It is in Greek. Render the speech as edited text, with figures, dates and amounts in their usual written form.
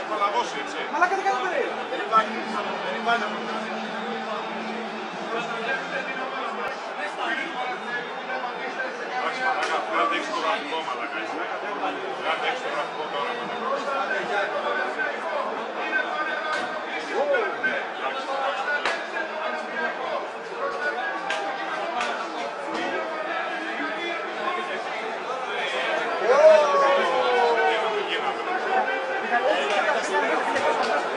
παλαβώσει, έτσι. Μαλάκα δεν κάνω περί. Δεν υπάρχει να μου κάνει. Εντάξει, μαλάκα, βγάλτε έξω το γραφικό, μαλάκα, έτσι. Βγάλτε έξω το γραφικό τώρα, Μαλάκα.